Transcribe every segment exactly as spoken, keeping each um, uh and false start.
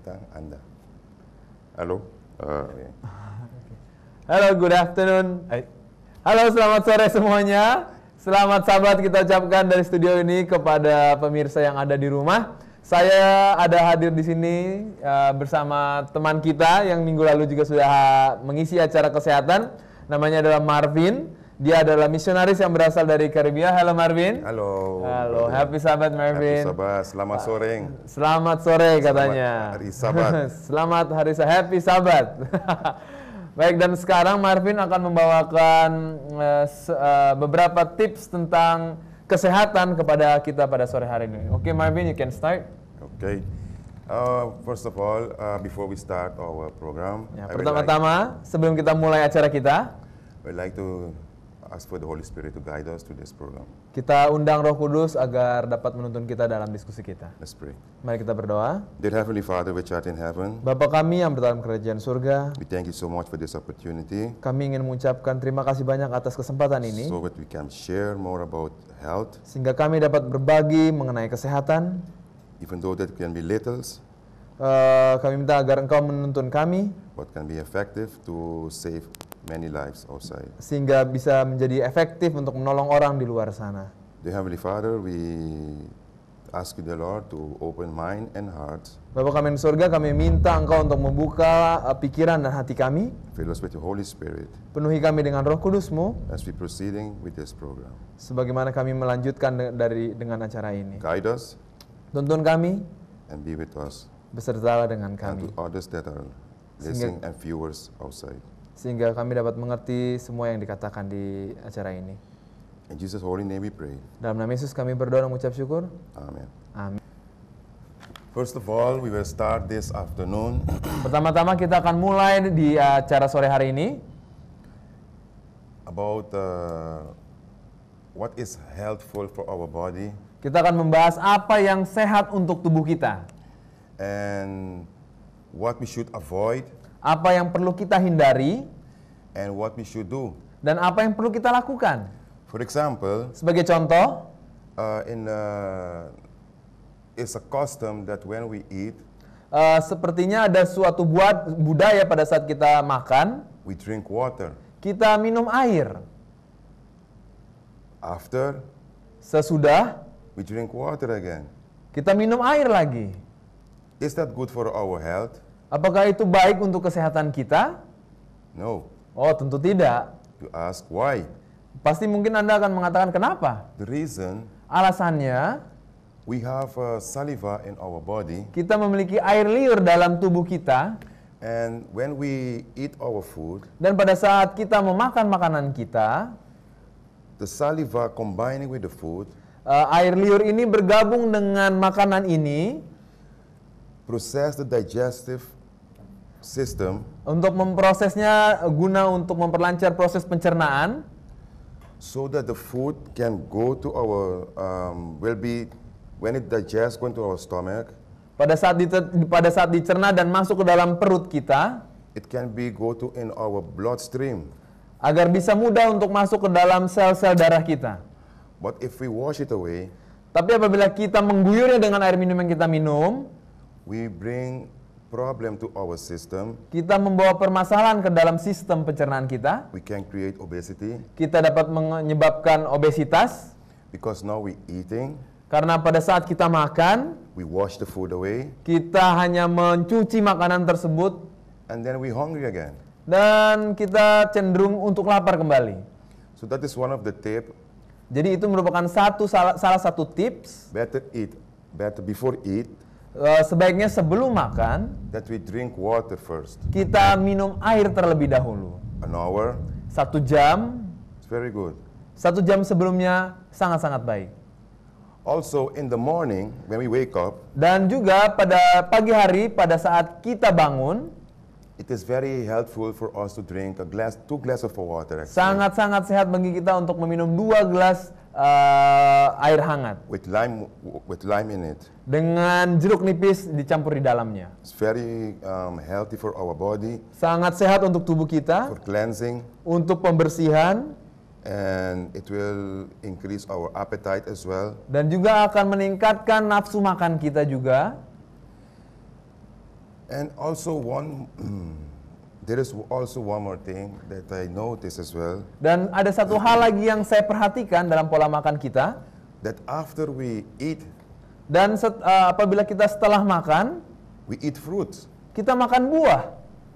kesehatan Anda. Halo. Uh, yeah. Halo, good afternoon. Halo, selamat sore semuanya. Selamat sahabat kita ucapkan dari studio ini kepada pemirsa yang ada di rumah. Saya ada hadir di sini uh, bersama teman kita yang minggu lalu juga sudah mengisi acara kesehatan. Namanya adalah Mervin. Dia adalah misionaris yang berasal dari Karibia. Halo Mervin. Halo. Halo, happy Sabat Mervin. Happy Sabat, selamat sore. Selamat sore katanya. Selamat hari Sabat. Selamat hari Sabat, happy Sabat. Baik, dan sekarang Mervin akan membawakan uh, uh, beberapa tips tentang kesehatan kepada kita pada sore hari ini. Oke, okay, Mervin, you can start. Oke. Okay. Uh, first of all, uh, before we start our program, ya, pertama-tama, like, sebelum kita mulai acara kita, I would like to ask for the Holy Spirit to guide us to this program. Kita undang Roh Kudus agar dapat menuntun kita dalam diskusi kita. Let's pray. Mari kita berdoa. Dear Heavenly Father, which art in heaven, Bapa kami yang berada dalam kerajaan surga, we thank you so much for this opportunity. Kami ingin mengucapkan terima kasih banyak atas kesempatan ini. So that we can share more about health. Sehingga kami dapat berbagi mengenai kesehatan. Even though that can be littles. Uh, kami minta agar Engkau menuntun kami. What can be effective to save many lives outside. Sehingga bisa menjadi efektif untuk menolong orang di luar sana. Dear Heavenly Father, we ask you, the Lord, to open mind and heart. Bapa kami di surga, kami minta Engkau untuk membuka uh, pikiran dan hati kami. Fill us with your Holy Spirit. Penuhi kami dengan Roh Kudus-Mu. As we proceeding with this program. Sebagaimana kami melanjutkan de dari dengan acara ini. Guide us. Tuntun kami. And be with us. Besertalah dengan kami. And to others that are listening and viewers outside. Sehingga kami dapat mengerti semua yang dikatakan di acara ini. In Jesus' holy name we pray. Dalam nama Yesus kami berdoa dan mengucap syukur. Amin. Amin. First of all, we will start this afternoon. Pertama-tama kita akan mulai di acara sore hari ini. About uh, what is healthful for our body. Kita akan membahas apa yang sehat untuk tubuh kita. And what we should avoid. Apa yang perlu kita hindari, and what we should do, dan apa yang perlu kita lakukan. For example, sebagai contoh, uh, in uh, it's a custom that when we eat, uh, sepertinya ada suatu buat budaya pada saat kita makan, we drink water. Kita minum air. After, sesudah, we drink water again. Kita minum air lagi. Is that good for our health? Apakah itu baik untuk kesehatan kita? No. Oh, tentu tidak. You ask why? Pasti mungkin Anda akan mengatakan kenapa? The reason, alasannya, we have uh, saliva in our body. Kita memiliki air liur dalam tubuh kita. And when we eat our food, dan pada saat kita memakan makanan kita, the saliva combining with the food, uh, air liur ini bergabung dengan makanan ini, process the digestive system, untuk memprosesnya guna untuk memperlancar proses pencernaan, so that the food can go to our um, will be when it digests go into our stomach. Pada saat di, pada saat dicerna dan masuk ke dalam perut kita, it can be go to in our bloodstream. Agar bisa mudah untuk masuk ke dalam sel-sel darah kita. But if we wash it away, tapi apabila kita mengguyurnya dengan air minum yang kita minum, we bring problem to our system. Kita membawa permasalahan ke dalam sistem pencernaan kita. We can create obesity. Kita dapat menyebabkan obesitas. Because now we eating. Karena pada saat kita makan, we wash the food away. Kita hanya mencuci makanan tersebut. And then we hungry again. Dan kita cenderung untuk lapar kembali. So that is one of the tip. Jadi itu merupakan satu salah, salah satu tips. Better eat, better before eat. Uh, sebaiknya sebelum makan, that we drink water first. Kita minum air terlebih dahulu. An hour. Satu jam. It's very good. Satu jam sebelumnya sangat-sangat baik. Also in the morning when we wake up. Dan juga pada pagi hari pada saat kita bangun. It is very helpful for us to drink a glass, two glass of water. Sangat-sangat sehat bagi kita untuk meminum dua gelas uh, air hangat. With lime, with lime in it. Dengan jeruk nipis dicampur di dalamnya. It's very um, healthy for our body. Sangat sehat untuk tubuh kita. For cleansing. Untuk pembersihan. And it will increase our appetite as well. Dan juga akan meningkatkan nafsu makan kita juga. And also one, there is also one more thing that I noticed as well. Dan ada satu hal lagi yang saya perhatikan dalam pola makan kita. That after we eat, Dan set, uh, apabila kita setelah makan, we eat fruits. kita makan buah.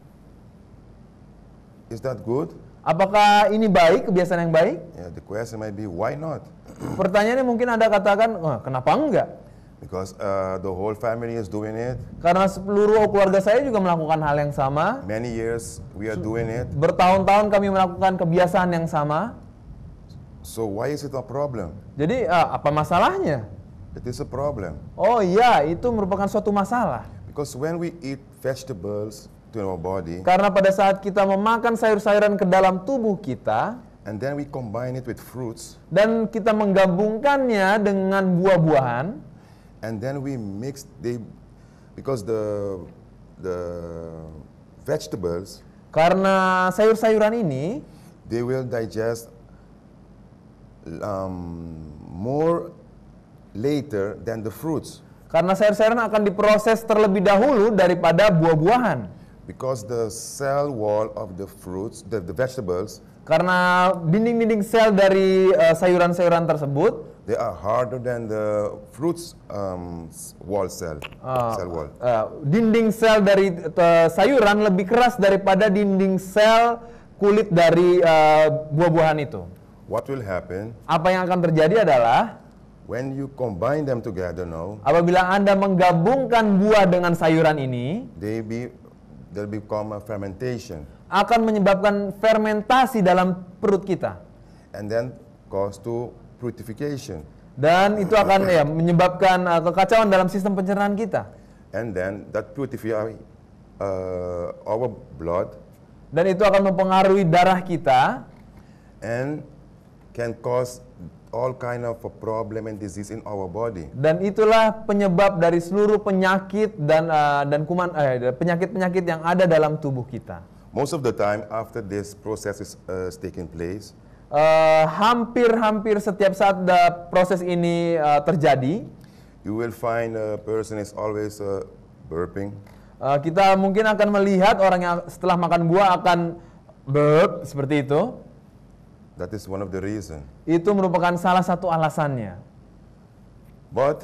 Is that good? Apakah ini baik, kebiasaan yang baik? Yeah, the question might be, why not? Pertanyaannya mungkin Anda katakan, oh, kenapa enggak? Because uh, the whole family is doing it. Karena seluruh keluarga saya juga melakukan hal yang sama. Many years we are doing it. Bertahun-tahun kami melakukan kebiasaan yang sama. So why is it a problem? Jadi uh, apa masalahnya? It is a problem. Oh iya, itu merupakan suatu masalah. Because when we eat vegetables to our body, Karena pada saat kita memakan sayur-sayuran ke dalam tubuh kita, and then we combine it with fruits, dan kita menggabungkannya dengan buah-buahan, and then we mix they because the the vegetables, karena sayur-sayuran ini they will digest um, more later than the fruits, karena sayur-sayuran akan diproses terlebih dahulu daripada buah-buahan. because the cell wall of the fruits, the, the vegetables, Karena dinding-dinding sel dari uh, sayuran-sayuran tersebut they are harder than the fruits um, s- wall cell, uh, cell wall. uh, dinding sel dari uh, sayuran lebih keras daripada dinding sel kulit dari uh, buah-buahan itu. What will happen Apa yang akan terjadi adalah when you combine them together now? apabila Anda menggabungkan buah dengan sayuran ini, They be they become a fermentation, akan menyebabkan fermentasi dalam perut kita. and then cause to putrefaction, Dan itu akan ya menyebabkan uh, kekacauan dalam sistem pencernaan kita. and then that putrefy uh, our blood Dan itu akan mempengaruhi darah kita and can cause all kind of a problem and disease in our body. dan itulah penyebab dari seluruh penyakit dan uh, dan kuman eh, penyakit-penyakit yang ada dalam tubuh kita. Most of the time after this process is uh, taking place, Uh, hampir-hampir setiap saat da- proses ini uh, terjadi, you will find a person is always uh, burping, uh, kita mungkin akan melihat orang yang setelah makan buah akan burp seperti itu. that is one of the reason. Itu merupakan salah satu alasannya. But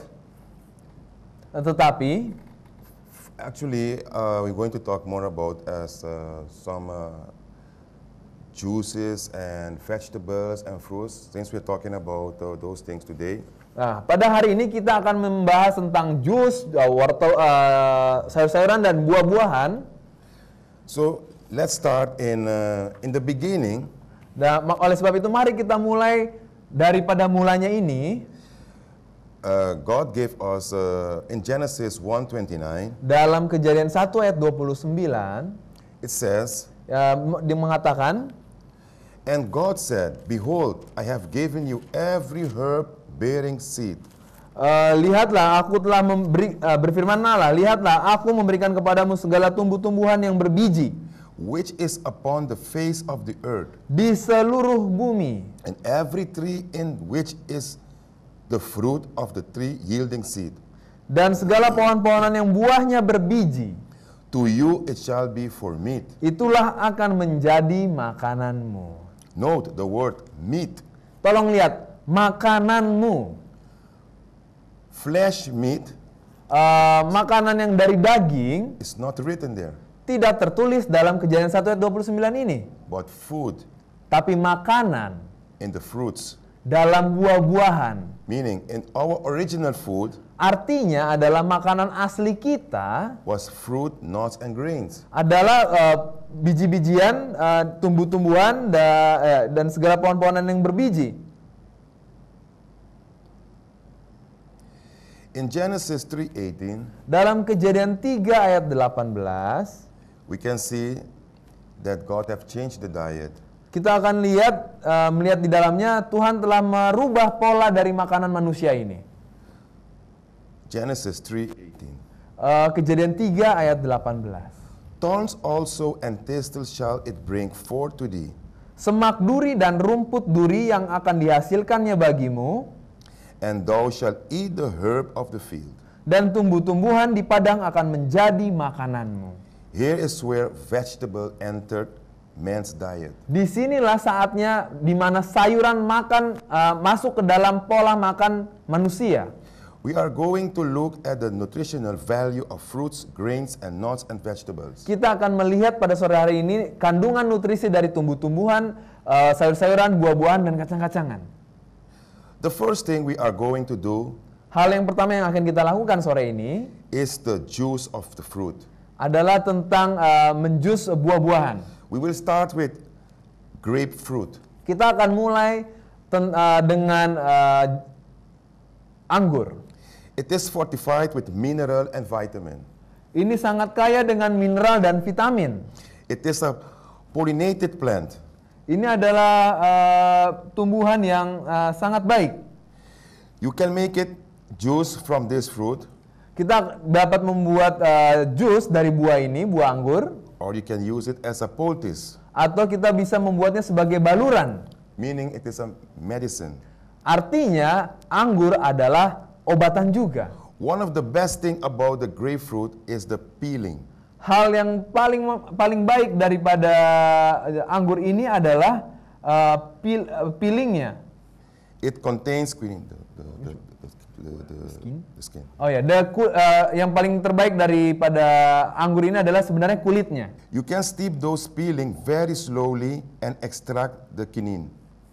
Tetapi actually uh, we're going to talk more about as uh, some uh, juices and vegetables and fruits, since we're talking about uh, those things today. Nah, pada hari ini kita akan membahas tentang jus, uh, wortel, uh, sayur-sayuran dan buah-buahan. So let's start in uh, in the beginning. Nah, ma- oleh sebab itu mari kita mulai daripada mulanya ini. Uh, God gave us uh, in Genesis one twenty-nine. Dalam Kejadian satu ayat dua puluh sembilan, It says, ya, m- dia mengatakan, "And God said, Behold, I have given you every herb bearing seed, "Eh, lihatlah aku telah memberi, uh, berfirmanlah, lihatlah aku memberikan kepadamu segala tumbuh-tumbuhan yang berbiji which is upon the face of the earth, di seluruh bumi, and every tree in which is the fruit of the tree yielding seed. dan segala pohon-pohonan yang buahnya berbiji, To you it shall be for meat." itulah akan menjadi makananmu. Note the word meat. Tolong lihat, makananmu. Flesh meat Eh, makanan yang dari daging is not written there, tidak tertulis dalam Kejadian satu ayat dua puluh sembilan ini. but food Tapi makanan in the fruits, dalam buah-buahan. meaning in our original food Artinya adalah makanan asli kita was fruit, nuts, and grains. adalah eh, biji-bijian, eh, tumbuh-tumbuhan, da- eh, dan segala pohon-pohonan yang berbiji. In Genesis three eighteen, Dalam Kejadian tiga ayat delapan belas, we can see that God have changed the diet. kita akan lihat, eh, melihat di dalamnya Tuhan telah merubah pola dari makanan manusia ini. Genesis three eighteen. Eh, Kejadian tiga ayat delapan belas. Thorns also and thistles shall it bring forth to thee, Semak duri dan rumput duri yang akan dihasilkannya bagimu, and thou shalt eat the herb of the field. dan tumbuh-tumbuhan di padang akan menjadi makananmu. Here is where vegetable entered man's diet. Disinilah saatnya di mana sayuran makan uh, masuk ke dalam pola makan manusia. We are going to look at the nutritional value of fruits, grains, and nuts and vegetables. Kita akan melihat pada sore hari ini kandungan nutrisi dari tumbuh-tumbuhan, uh, sayur-sayuran, buah-buahan, dan kacang-kacangan. The first thing we are going to do Hal yang pertama yang akan kita lakukan sore ini is the juice of the fruit. adalah tentang uh, menjus buah-buahan. We will start with grapefruit. Kita akan mulai ten, uh, dengan uh, anggur. It is fortified with mineral and vitamin. Ini sangat kaya dengan mineral dan vitamin. It is a pollinated plant. Ini adalah uh, tumbuhan yang uh, sangat baik. You can make it juice from this fruit, Kita dapat membuat uh, jus dari buah ini, buah anggur, or you can use it as a poultice, atau kita bisa membuatnya sebagai baluran. meaning it is a medicine. Artinya, anggur adalah obatan juga. One of the best thing about the grapefruit is the peeling. Hal yang paling paling baik daripada anggur ini adalah uh, peel, uh, peelingnya. It contains quinine, the, the, the, the, the, the, Skin? the skin. Oh ya, the, uh, yang paling terbaik daripada anggur ini adalah sebenarnya kulitnya. You can steep those peeling very slowly and extract the quinine.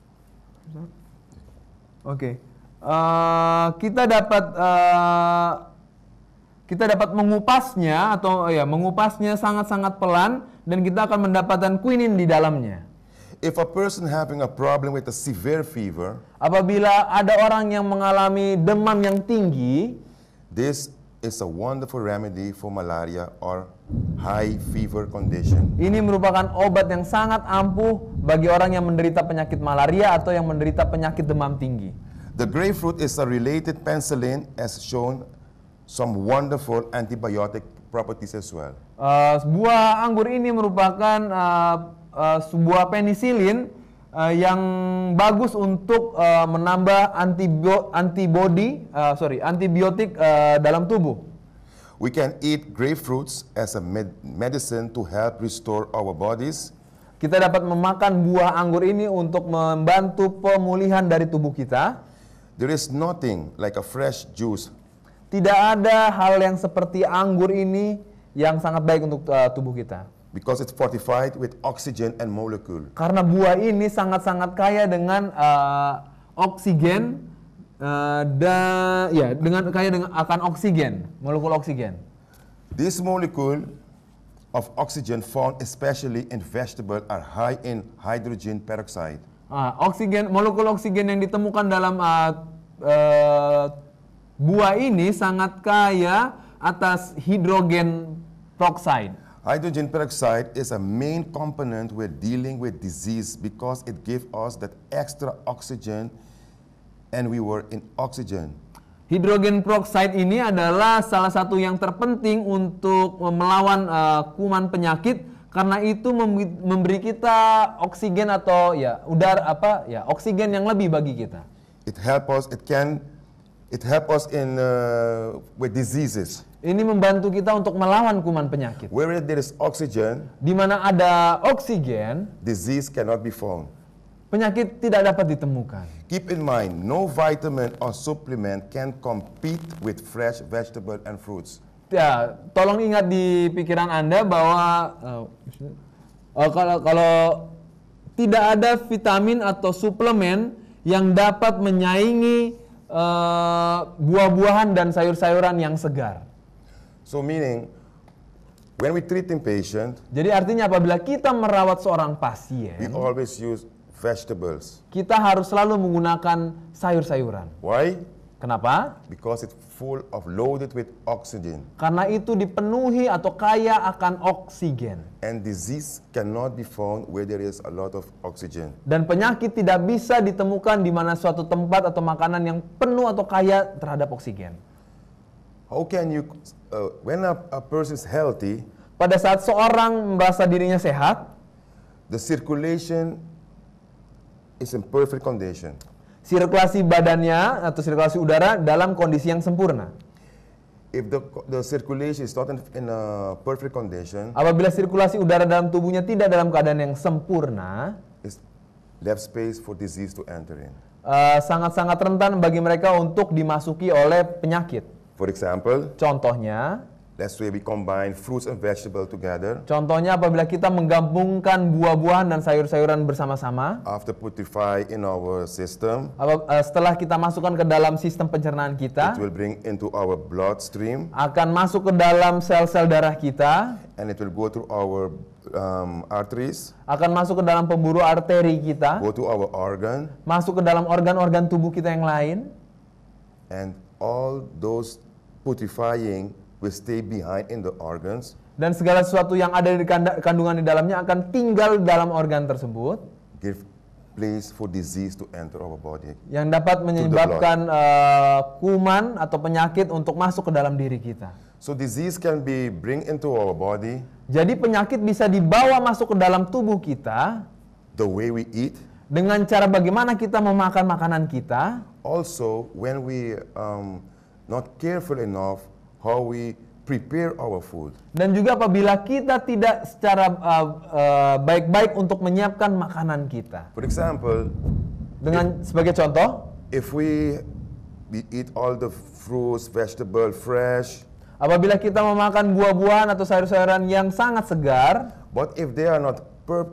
Oke, okay. uh, kita dapat uh, kita dapat mengupasnya atau ya mengupasnya sangat-sangat pelan dan kita akan mendapatkan quinine di dalamnya. If a person having a problem with a severe fever, Apabila ada orang yang mengalami demam yang tinggi, this is a wonderful remedy for malaria or high fever condition. ini merupakan obat yang sangat ampuh bagi orang yang menderita penyakit malaria atau yang menderita penyakit demam tinggi. The grapefruit is a related penicillin as shown some wonderful antibiotic properties as well. Uh, buah anggur ini merupakan uh, uh, sebuah penisilin uh, yang bagus untuk uh, menambah antibio antibody, uh, sorry, antibiotik uh, dalam tubuh. We can eat grapefruits as a med medicine to help restore our bodies. Kita dapat memakan buah anggur ini untuk membantu pemulihan dari tubuh kita. There is nothing like a fresh juice. Tidak ada hal yang seperti anggur ini yang sangat baik untuk uh, tubuh kita. Because it's fortified with oxygen and molecule. Karena buah ini sangat-sangat kaya dengan uh, oksigen uh, dan ya dengan kaya dengan akan oksigen, molekul oksigen. This molecule of oxygen found especially in vegetable are high in hydrogen peroxide. Uh, oksigen, molekul oksigen yang ditemukan dalam uh, uh, buah ini sangat kaya atas hidrogen peroxide. Hydrogen peroxide is a main component when dealing with disease because it gives us that extra oxygen and we were in oxygen. Hidrogen peroxide ini adalah salah satu yang terpenting untuk melawan uh, kuman penyakit karena itu memberi kita oksigen atau ya udara apa ya oksigen yang lebih bagi kita. It help us. It can. It help us in uh, with diseases. Ini membantu kita untuk melawan kuman penyakit. Where there is oxygen, Di mana ada oksigen, disease cannot be found. penyakit tidak dapat ditemukan. Keep in mind, no vitamin or supplement can compete with fresh vegetable and fruits. Ya, tolong ingat di pikiran Anda bahwa uh, uh, kalau kalau tidak ada vitamin atau suplemen yang dapat menyaingi uh, buah-buahan dan sayur-sayuran yang segar. So meaning, when we treating patient, Jadi artinya apabila kita merawat seorang we pasien, always use vegetables. kita harus selalu menggunakan sayur-sayuran. Why? Kenapa? Because it's full of loaded with oxygen. Karena itu dipenuhi atau kaya akan oksigen. And disease cannot be found where there is a lot of oxygen. Dan penyakit tidak bisa ditemukan di mana suatu tempat atau makanan yang penuh atau kaya terhadap oksigen. How can you, uh, when a, a person is healthy, Pada saat seorang merasa dirinya sehat, the circulation is in perfect condition. sirkulasi badannya atau sirkulasi udara dalam kondisi yang sempurna. if the the circulation is not in, in a perfect condition, apabila sirkulasi udara dalam tubuhnya tidak dalam keadaan yang sempurna, it's left space for disease to enter in. uh, sangat-sangat rentan bagi mereka untuk dimasuki oleh penyakit. For example, Contohnya, let's say we combine fruits and vegetables together. contohnya apabila kita menggabungkan buah-buahan dan sayur-sayuran bersama-sama, After putrefy in our system, apa- uh, setelah kita masukkan ke dalam sistem pencernaan kita, it will bring into our bloodstream akan masuk ke dalam sel-sel darah kita, and it will go through our um, arteries, akan masuk ke dalam pembuluh arteri kita, go to our organ, masuk ke dalam organ-organ tubuh kita yang lain, and all those putrefying will stay behind in the organs, dan segala sesuatu yang ada di kanda- kandungan di dalamnya akan tinggal dalam organ tersebut, give place for disease to enter our body. yang dapat menyebabkan uh, kuman atau penyakit untuk masuk ke dalam diri kita. So disease can be bring into our body Jadi penyakit bisa dibawa masuk ke dalam tubuh kita the way we eat. dengan cara bagaimana kita memakan makanan kita, Also, when we um, not careful enough how we prepare our food. dan juga apabila kita tidak secara uh, uh, baik-baik untuk menyiapkan makanan kita. For example, Dengan sebagai contoh, if we we eat all the fruits, vegetable fresh, apabila kita memakan buah-buahan atau sayur-sayuran yang sangat segar, but if they are not per,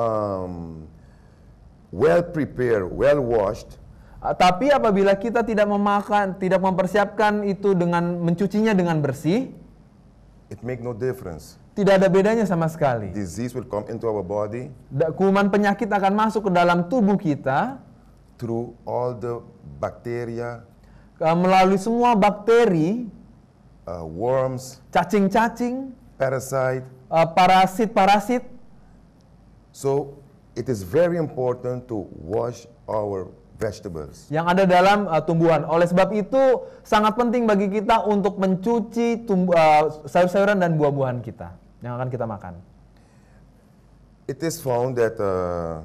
um, well prepared, well washed, uh, tapi apabila kita tidak memakan, tidak mempersiapkan itu dengan mencucinya dengan bersih, it make no difference. tidak ada bedanya sama sekali. Disease will come into our body Da- Kuman penyakit akan masuk ke dalam tubuh kita through all the bacteria, uh, melalui semua bakteri, uh, worms, cacing-cacing, parasite. uh, parasit-parasit. So it is very important to wash our vegetables. Yang ada dalam uh, tumbuhan. Oleh sebab itu sangat penting bagi kita untuk mencuci tumbu- uh, sayur-sayuran dan buah-buahan kita yang akan kita makan. It is found that uh,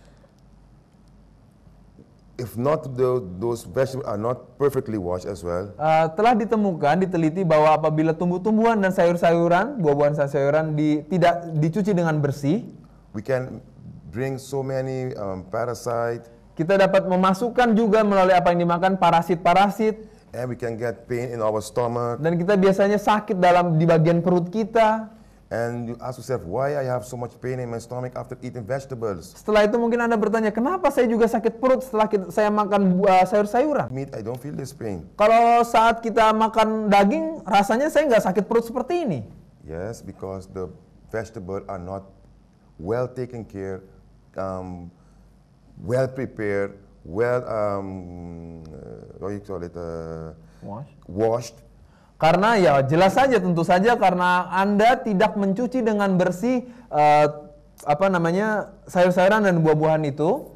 if not the, those vegetables are not perfectly washed as well, Uh, telah ditemukan, diteliti bahwa apabila tumbuh-tumbuhan dan sayur-sayuran, buah-buahan dan sayuran di, tidak dicuci dengan bersih, we can bring so many um, parasite, kita dapat memasukkan juga melalui apa yang dimakan parasit-parasit, and we can get pain in our stomach. dan kita biasanya sakit dalam di bagian perut kita. And you ask yourself, why I have so much pain in my stomach after eating vegetables? Setelah itu mungkin Anda bertanya, kenapa saya juga sakit perut setelah kita, saya makan buah sayur-sayuran? Meat, I don't feel this pain. Kalau saat kita makan daging, rasanya saya nggak sakit perut seperti ini. Yes, because the vegetables are not well taken care, um, well prepared, well, um, uh, what you call it, uh, washed. Karena ya jelas saja, tentu saja karena Anda tidak mencuci dengan bersih uh, apa namanya sayur-sayuran dan buah-buahan itu.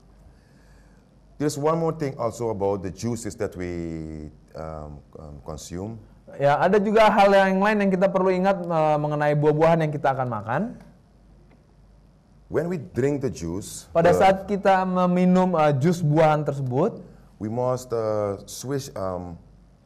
There's one more thing also about the juices that we um, um, consume. Ya, ada juga hal yang lain yang kita perlu ingat uh, mengenai buah-buahan yang kita akan makan. When we drink the juice, Pada the- saat kita meminum uh, jus buahan tersebut, we must uh, swish, um,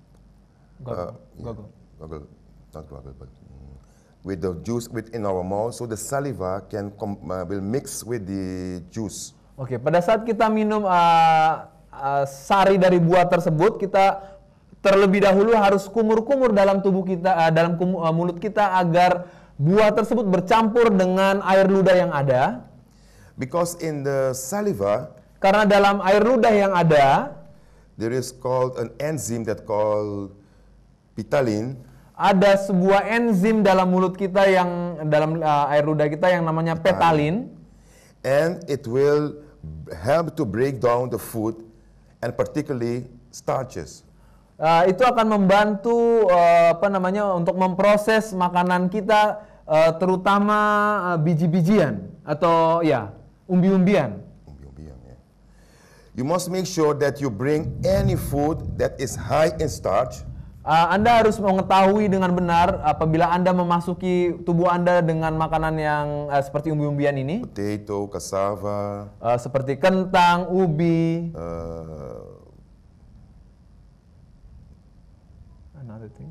uh, Goggle. Goggle, not goggle, but mm, with the juice within our mouth, so the saliva can com- uh, will mix with the juice. Oke, pada saat kita minum uh, uh, sari dari buah tersebut, kita terlebih dahulu harus kumur-kumur dalam tubuh kita, uh, dalam kum- uh, mulut kita agar buah tersebut bercampur dengan air ludah yang ada. Because in the saliva, Karena dalam air ludah yang ada, there is called an enzyme that called pitalin, ada sebuah enzim dalam mulut kita yang dalam uh, air ludah kita yang namanya petalin, and it will help to break down the food, and particularly starches. Uh, itu akan membantu uh, apa namanya untuk memproses makanan kita, uh, terutama uh, biji-bijian atau ya umbi-umbian. Umbi-umbian, ya. You must make sure that you bring any food that is high in starch. Uh, anda harus mengetahui dengan benar apabila Anda memasuki tubuh Anda dengan makanan yang uh, seperti umbi-umbian ini, Potato, cassava, uh, seperti kentang, ubi, uh, another thing.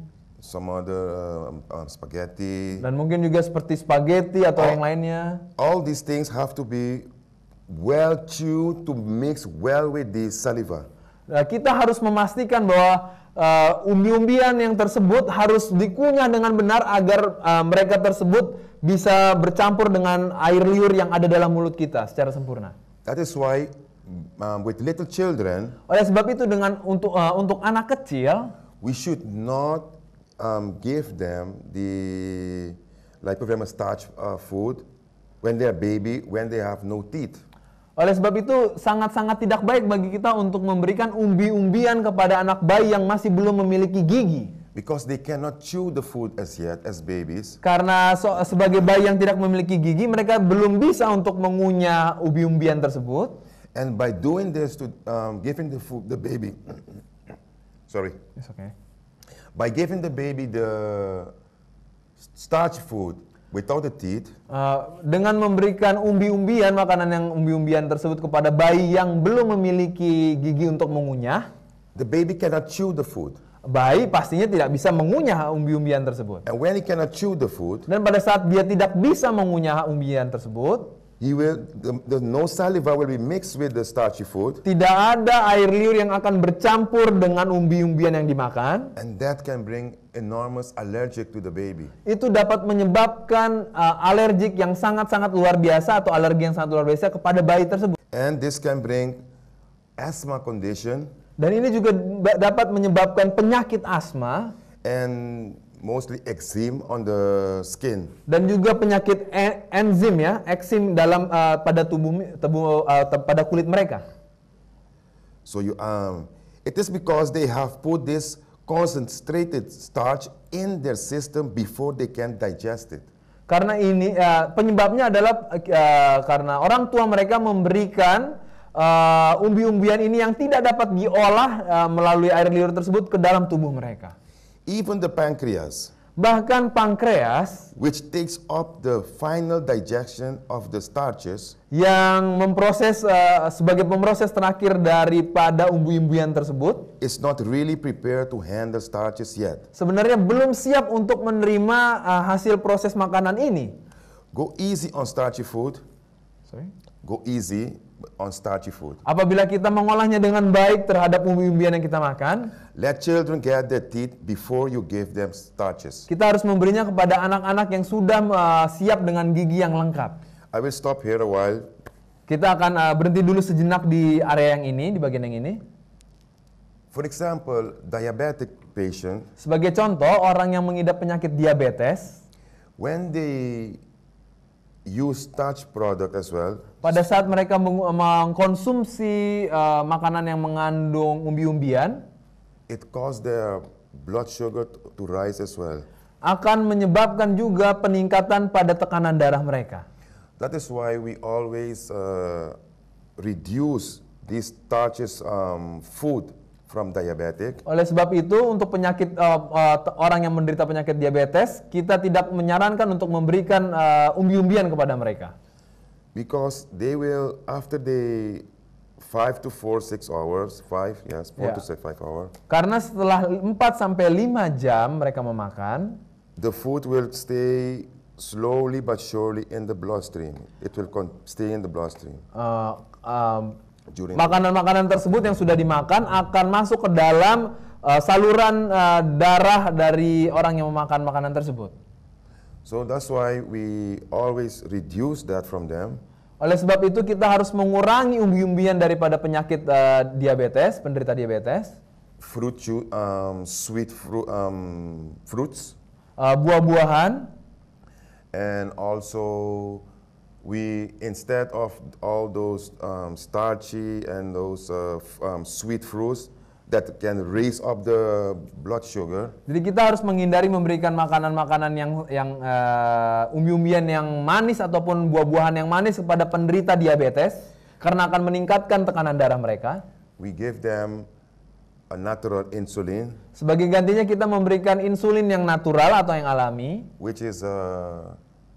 some other uh, uh, spaghetti. Dan mungkin juga seperti spaghetti atau All- yang lainnya. All these things have to be well chewed to mix well with the saliva. Nah, kita harus memastikan bahwa uh, umbi-umbian yang tersebut harus dikunyah dengan benar agar uh, mereka tersebut bisa bercampur dengan air liur yang ada dalam mulut kita secara sempurna. That is why um, with little children, Oleh sebab itu dengan untuk uh, untuk anak kecil, we should not um, give them the like very starch uh, food when they are baby, when they have no teeth. oleh sebab itu sangat-sangat tidak baik bagi kita untuk memberikan umbi-umbian kepada anak bayi yang masih belum memiliki gigi. Because they cannot chew the food as yet as babies. Karena so, sebagai bayi yang tidak memiliki gigi, mereka belum bisa untuk mengunyah umbi-umbian tersebut. And by doing this to um, giving the food the baby, sorry, It's okay. by giving the baby the starch food without the teeth, Uh, dengan memberikan umbi-umbian, makanan yang umbi-umbian tersebut kepada bayi yang belum memiliki gigi untuk mengunyah, the baby cannot chew the food. bayi pastinya tidak bisa mengunyah umbi-umbian tersebut. And when he cannot chew the food, Dan pada saat dia tidak bisa mengunyah umbian tersebut, he will the, the no saliva will be mixed with the starchy food, tidak ada air liur yang akan bercampur dengan umbi-umbian yang dimakan. and that can bring enormous allergic to the baby. Itu dapat menyebabkan uh, alergik yang sangat-sangat luar biasa atau alergi yang sangat luar biasa kepada bayi tersebut. And this can bring asthma condition Dan ini juga ba- dapat menyebabkan penyakit asma and mostly eczema on the skin. dan juga penyakit e- enzim ya, eksim dalam uh, pada tubuh tubuh uh, te- pada kulit mereka. So you um, it is because they have put this concentrated starch in their system before they can digest it. Karena ini uh, penyebabnya adalah uh, karena orang tua mereka memberikan uh, umbi-umbian ini yang tidak dapat diolah uh, melalui air liur tersebut ke dalam tubuh mereka. Even the pancreas, Bahkan pankreas which takes up the final digestion of the starches, yang memproses uh, sebagai pemroses terakhir daripada umbi-umbian tersebut, is not really prepared to handle starches yet. sebenarnya belum siap untuk menerima uh, hasil proses makanan ini. Go easy on starchy food. Sorry. Go easy on starchy food. Apabila kita mengolahnya dengan baik terhadap umbi-umbian yang kita makan, Let children get their teeth before you give them starches. kita harus memberinya kepada anak-anak yang sudah uh, siap dengan gigi yang lengkap. I will stop here a while. Kita akan uh, berhenti dulu sejenak di area yang ini, di bagian yang ini. For example, diabetic patient, Sebagai contoh, orang yang mengidap penyakit diabetes, when they use starch product as well, pada saat mereka meng- mengkonsumsi uh, makanan yang mengandung umbi-umbian, it causes their blood sugar to, to rise as well. akan menyebabkan juga peningkatan pada tekanan darah mereka. That is why we always uh, reduce these starches um, food from diabetic. Oleh sebab itu, untuk penyakit uh, uh, t- orang yang menderita penyakit diabetes, kita tidak menyarankan untuk memberikan uh, umbi-umbian kepada mereka. Because they will, after they five to four, six hours, five, yes, four Yeah. to six, five hours, Karena setelah empat sampai lima jam mereka memakan, the food will stay slowly but surely in the bloodstream. It will con- stay in the bloodstream uh, um, during. makanan-makanan tersebut yang sudah dimakan akan masuk ke dalam uh, saluran uh, darah dari orang yang memakan makanan tersebut. So that's why we always reduce that from them. Oleh sebab itu kita harus mengurangi umbi-umbian daripada penyakit uh, diabetes, penderita diabetes, Fruit, ju- um, sweet fruit, um, fruits, uh, buah-buahan, and also we, instead of all those um, starchy and those uh, f- um, sweet fruits that can raise up the blood sugar, Jadi kita harus menghindari memberikan makanan-makanan yang yang uh, umbi-umbian yang manis ataupun buah-buahan yang manis kepada penderita diabetes karena akan meningkatkan tekanan darah mereka. we give them a natural insulin, Sebagai gantinya kita memberikan insulin yang natural atau yang alami, which is uh,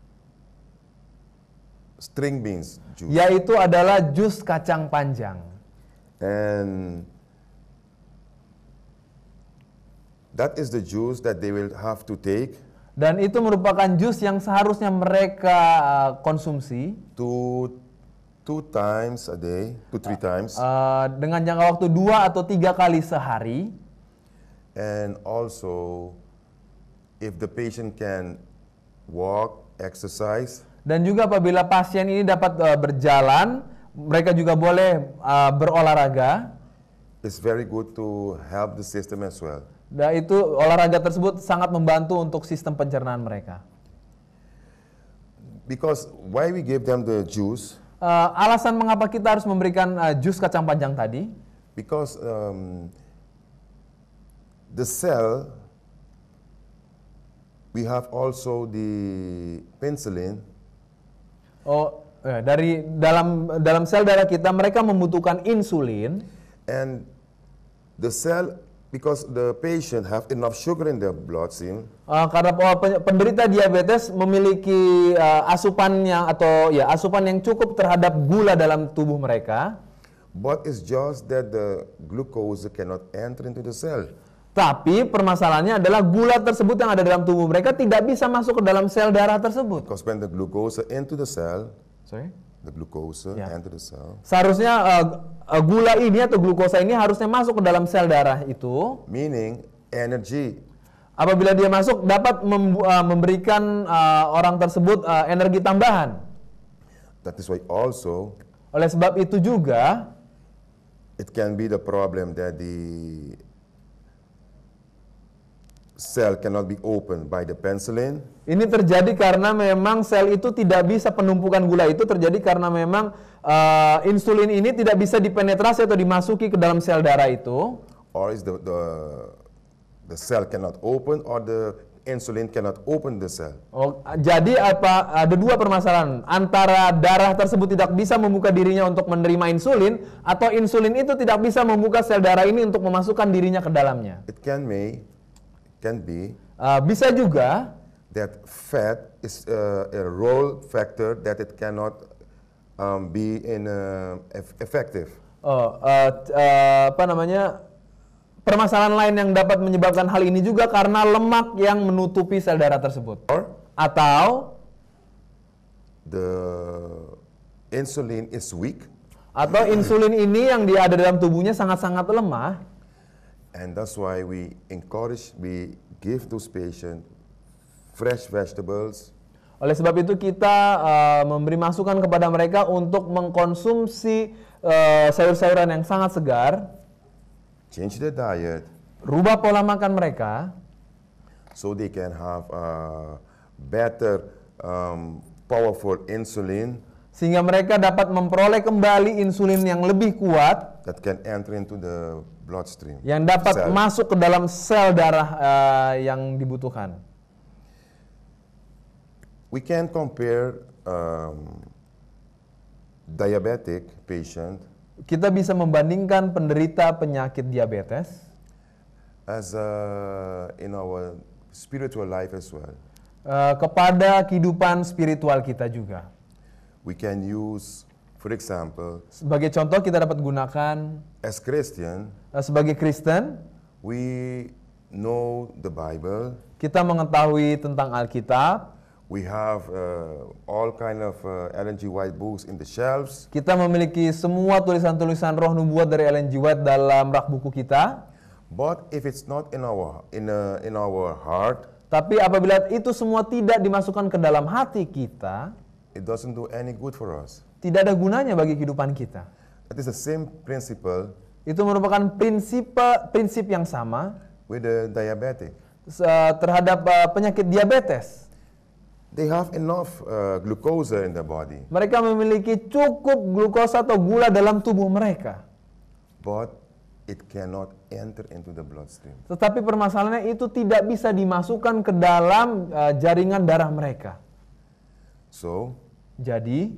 string beans juice. yaitu adalah jus kacang panjang. And That is the juice that they will have to take. Dan itu merupakan jus yang seharusnya mereka uh, konsumsi. Two, two times a day, two three times. Uh, dengan jangka waktu dua atau tiga kali sehari. And also, if the patient can walk, exercise. Dan juga apabila pasien ini dapat uh, berjalan, mereka juga boleh uh, berolahraga. It's very good to help the system as well. Dan itu olahraga tersebut sangat membantu untuk sistem pencernaan mereka. Because why we give them the juice? Uh, alasan mengapa kita harus memberikan uh, jus kacang panjang tadi? Because um, the cell, we have also the penicillin. Oh, ya, dari dalam dalam sel darah kita mereka membutuhkan insulin. And the cell, because the patient have enough sugar in their bloodstream. Uh, karena penderita diabetes memiliki uh, asupan yang atau ya asupan yang cukup terhadap gula dalam tubuh mereka. But it's just that the glucose cannot enter into the cell. Tapi permasalahannya adalah gula tersebut yang ada dalam tubuh mereka tidak bisa masuk ke dalam sel darah tersebut. Because when the glucose into the cell, sorry, the glucose Ya. enter the cell. Seharusnya uh, uh, gula ini atau glukosa ini harusnya masuk ke dalam sel darah itu. Meaning energy. Apabila dia masuk dapat mem uh, memberikan uh, orang tersebut uh, energi tambahan. That is why also Oleh sebab itu juga it can be the problem that the cell cannot be opened by the penicillin. ini terjadi karena memang sel itu tidak bisa, penumpukan gula itu terjadi karena memang uh, insulin ini tidak bisa dipenetrasi atau dimasuki ke dalam sel darah itu. Or is the, the the cell cannot open, or the insulin cannot open the cell. Oh, jadi apa? Ada dua permasalahan, antara darah tersebut tidak bisa membuka dirinya untuk menerima insulin, atau insulin itu tidak bisa membuka sel darah ini untuk memasukkan dirinya ke dalamnya. It can may can be Uh, bisa juga that fat is uh, a role factor that it cannot um, be in uh, eff- effective. oh, uh, uh, apa namanya? Permasalahan lain yang dapat menyebabkan hal ini juga karena lemak yang menutupi sel darah tersebut. Or Atau the insulin is weak, atau insulin ini yang dia ada dalam tubuhnya sangat-sangat lemah. and that's why we encourage, we give those patients fresh vegetables, Oleh sebab itu kita uh, memberi masukan kepada mereka untuk mengkonsumsi uh, sayur-sayuran yang sangat segar, change their diet, rubah pola makan mereka, so they can have a better, um, powerful insulin sehingga mereka dapat memperoleh kembali insulin yang lebih kuat that can enter into the bloodstream. yang dapat cell. masuk ke dalam sel darah uh, yang dibutuhkan. We can compare um, diabetic patient Kita bisa membandingkan penderita penyakit diabetes as uh, in our spiritual life as well. uh, kepada kehidupan spiritual kita juga. We can use, for example, Sebagai contoh kita dapat gunakan as Christian, uh, sebagai Kristen, we know the Bible. kita mengetahui tentang Alkitab. We have uh, all kind of uh, Ellen G. White books in the shelves. Kita memiliki semua tulisan-tulisan roh nubuat dari Ellen G. White dalam rak buku kita. But if it's not in our in uh, in our heart, Tapi apabila itu semua tidak dimasukkan ke dalam hati kita, it doesn't do any good for us. tidak ada gunanya bagi kehidupan kita. It is the same principle Itu merupakan prinsip prinsip yang sama with the diabetic. se- terhadap uh, penyakit diabetes. They have enough uh, glucose in their body, Mereka memiliki cukup glukosa atau gula dalam tubuh mereka. but it cannot enter into the bloodstream. Tetapi permasalahannya itu tidak bisa dimasukkan ke dalam uh, jaringan darah mereka. So, Jadi,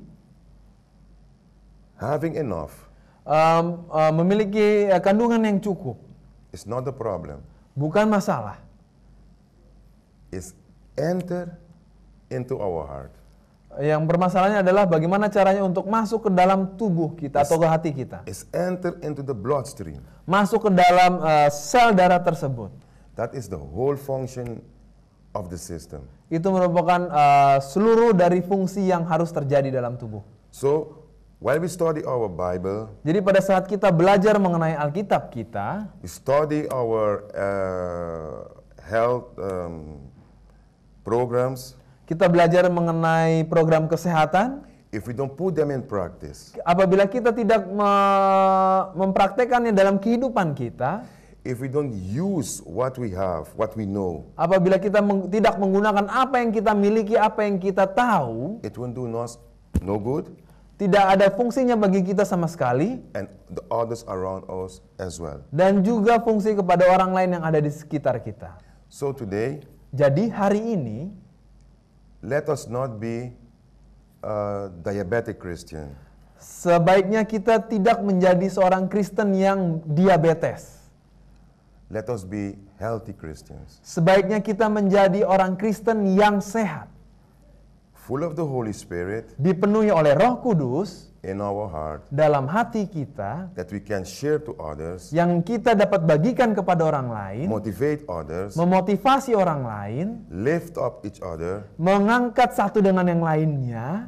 having enough um, uh, memiliki uh, kandungan yang cukup is not the problem. bukan masalah. It's enter into our heart. Yang bermasalahnya adalah bagaimana caranya untuk masuk ke dalam tubuh kita atau ke hati kita. It's enter into the bloodstream. Masuk ke dalam uh, sel darah tersebut. That is the whole function of the system. Itu merupakan uh, seluruh dari fungsi yang harus terjadi dalam tubuh. So, while we study our Bible, Jadi pada saat kita belajar mengenai Alkitab kita, we study our uh, health um, programs, kita belajar mengenai program kesehatan. if we don't put them in practice, Apabila kita tidak me- mempraktekannya dalam kehidupan kita, if we don't use what we have, what we know, apabila kita meng- tidak menggunakan apa yang kita miliki, apa yang kita tahu, it won't do us no good, tidak ada fungsinya bagi kita sama sekali, and the others around us as well. dan juga fungsi kepada orang lain yang ada di sekitar kita. So today, Jadi hari ini, let us not be a diabetic Christian. sebaiknya kita tidak menjadi seorang Kristen yang diabetes. Let us be healthy Christians, Sebaiknya kita menjadi orang Kristen yang sehat, full of the Holy Spirit dipenuhi oleh Roh Kudus in our heart, dalam hati kita, that we can share to others, yang kita dapat bagikan kepada orang lain, motivate others, memotivasi orang lain, lift up each other, mengangkat satu dengan yang lainnya,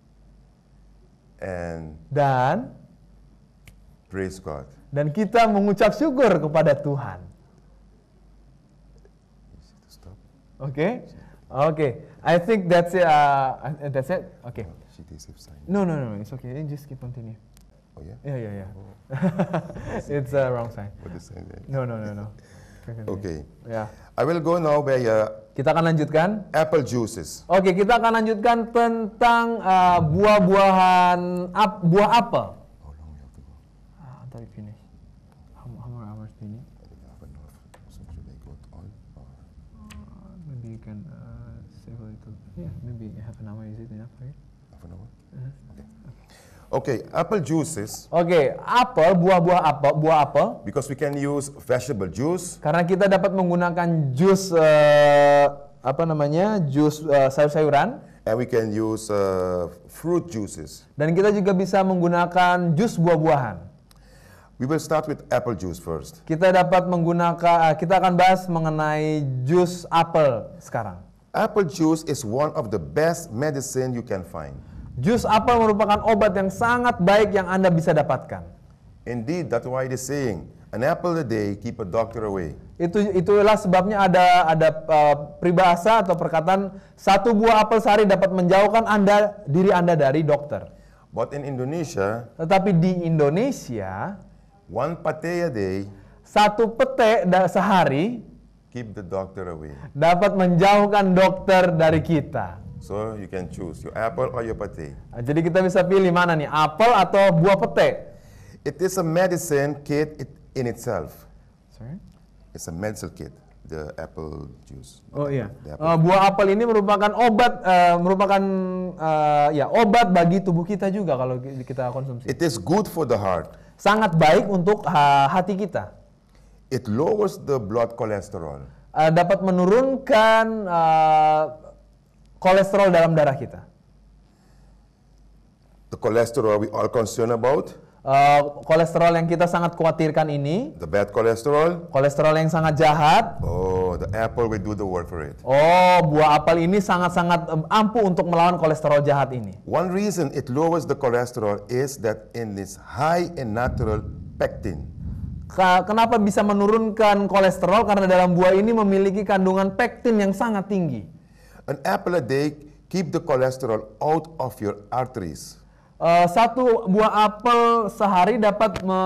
and dan praise God. dan kita mengucap syukur kepada Tuhan. Stop. Oke, oke. I think that's it. Uh, that's it. Oke. She takes a sign. No, no, no, it's okay. Just keep continue. Oh yeah? Yeah, yeah, yeah. It's a wrong sign. What is sign there? No, no, no, no. Okay. Ya. I will go now by uh, Kita akan lanjutkan. apple juices. Oke, kita akan lanjutkan tentang uh, buah-buahan ap, buah apel. How long we have to go? Uh, until we finish. How, how many hours do you need? I don't have enough. So should I go on? Or Uh, maybe you can uh, save a little. Yeah, maybe half an hour. Is it enough for you? half an hour? Uh-huh. Okay. Okay, apple juices, Oke, apel, buah-buah apel, buah apel. because we can use vegetable juice, Karena kita dapat menggunakan jus uh, apa namanya, jus uh, sayur-sayuran, and we can use uh, fruit juices. dan kita juga bisa menggunakan jus buah-buahan. We will start with apple juice first. Kita dapat menggunakan, uh, kita akan bahas mengenai jus apel sekarang. Apple juice is one of the best medicine you can find. Jus apel merupakan obat yang sangat baik yang Anda bisa dapatkan. Indeed, that's why it is saying, an apple a day keep a doctor away. Itu itulah sebabnya ada ada uh, peribahasa atau perkataan satu buah apel sehari dapat menjauhkan Anda diri Anda dari dokter. But in Indonesia, Tetapi di Indonesia, one pate a day satu pete da- sehari keep the doctor away. dapat menjauhkan dokter dari kita. So you can choose your apple or your pate. Nah, jadi kita bisa pilih mana nih, apel atau buah pete. It is a medicine kit it- in itself. Sorry? It's a medical kit, the apple juice. Oh iya, The apple. Uh, buah apel ini merupakan obat, uh, merupakan uh, ya obat bagi tubuh kita juga kalau kita konsumsi. It is good for the heart. Sangat baik untuk uh, hati kita. It lowers the blood cholesterol. Uh, dapat menurunkan uh, kolesterol dalam darah kita. The cholesterol we all concerned about, Uh, kolesterol yang kita sangat khawatirkan ini, the bad cholesterol, kolesterol yang sangat jahat. oh, the apple will do the work for it. Oh, buah apel ini sangat-sangat um, ampuh untuk melawan kolesterol jahat ini. One reason it lowers the cholesterol is that in this high in natural pectin. Ka- Kenapa bisa menurunkan kolesterol? Karena dalam buah ini memiliki kandungan pektin yang sangat tinggi. An apple a day keep the cholesterol out of your arteries. Uh, satu buah apel sehari dapat me,